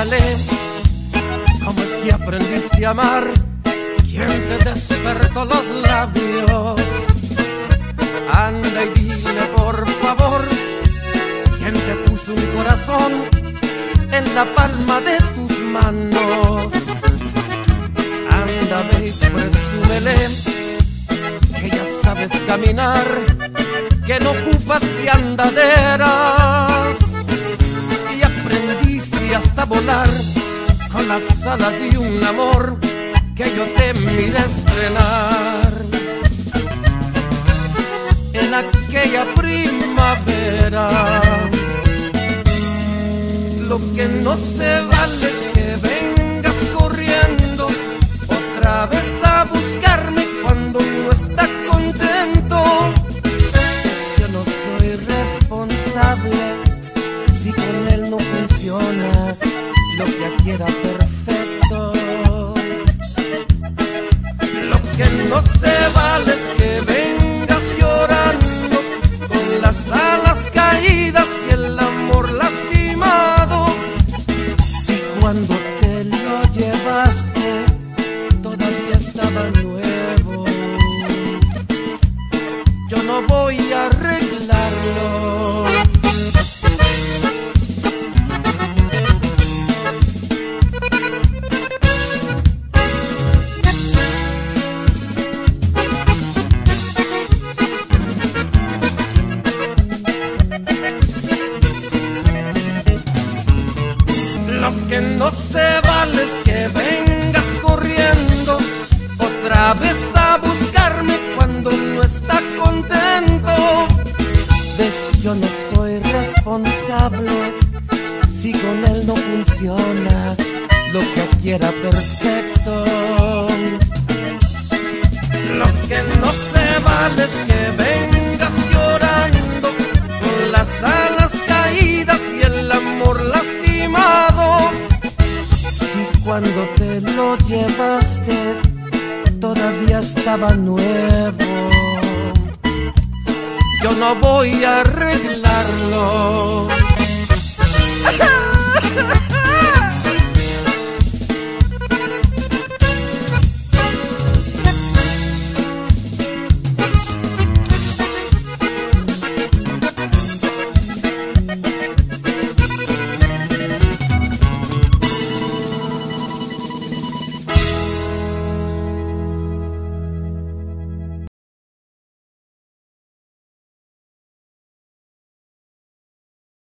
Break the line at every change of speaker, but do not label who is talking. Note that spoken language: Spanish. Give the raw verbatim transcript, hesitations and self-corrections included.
Pregúntale cómo es que aprendiste a amar, quién te despertó los labios. Anda y dile por favor, quién te puso un corazón en la palma de tus manos. Anda, ve y presúmele que ya sabes caminar, que no ocupas de andaderas y aprendiste hasta volar con las alas de un amor que yo te miré estrenar en aquella primavera. Lo que no se vale es que vengas corriendo otra vez a buscarme cuando uno está contento. Yo no soy responsable si con él no funciona lo que aquí era perfecto. Lo que no se vale es que vengas llorando con las alas caídas y el amor lastimado. Si cuando te lo llevaste todavía estaba nuevo, yo no voy a arreglarlo. Lo que no se vale es que vengas corriendo otra vez a buscarme cuando no está contento. Ves, yo no soy responsable si con él no funciona lo que aquí era perfecto. Lo que no se vale es que vengas llorando con las alas caídas y el amor lastimado. Si cuando te lo llevaste todavía estaba nuevo, yo no voy a arreglarlo.